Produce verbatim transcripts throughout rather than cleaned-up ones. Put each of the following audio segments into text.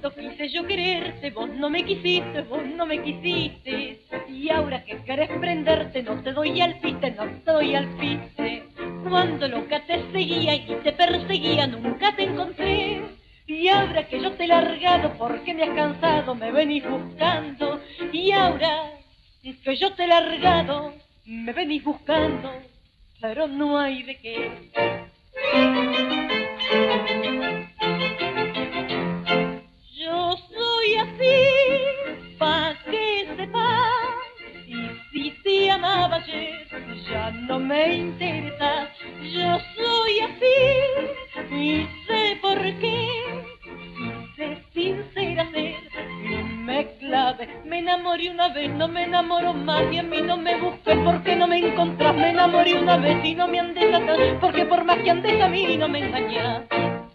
Cuando quise yo quererte, vos no me quisiste, vos no me quisiste. Y ahora que querés prenderte, no te doy al piste, no te doy al piste. Cuando loca te seguía y te perseguía, nunca te encontré. Y ahora que yo te he largado, porque me has cansado, me venís buscando. Y ahora que yo te he largado, me venís buscando, pero no hay de qué. Yo soy así, pa' que sepas, y si te amaba ayer, ya no me interesa. Yo soy así, y sé por qué, y sé sincera ser, y me clave. Me enamoré una vez, no me enamoro más, y a mí no me busques porque no me encontrás. Me enamoré una vez y no me andes atrás, porque por más que andes a mí no me engañás.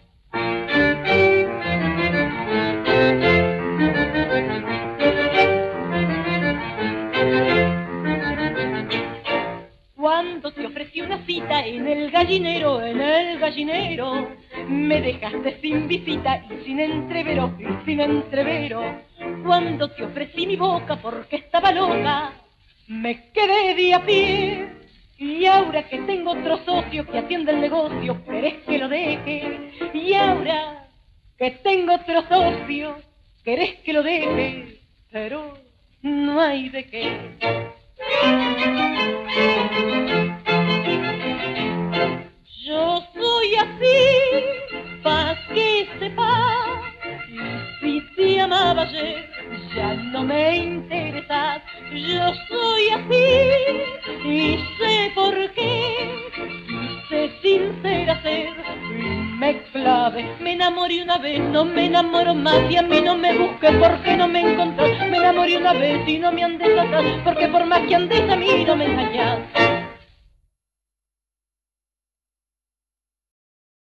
Cuando te ofrecí una cita en el gallinero, en el gallinero, me dejaste sin visita y sin entrevero, y sin entrevero. Cuando te ofrecí mi boca porque estaba loca, me quedé de a pie. Y ahora que tengo otro socio que atiende el negocio, querés que lo deje. Y ahora que tengo otro socio, querés que lo deje, pero no hay de qué. Yo soy así, pa' que sepas, y si te amaba ayer, ya no me interesas. Yo soy así, y sé por qué, y sé sincera ser, y me clave. Me enamoré una vez, no me enamoro más, y a mí no me busques porque no me encontrás. Me enamoré una vez y no me andes atrás, porque por más que andes a mí no me engañás.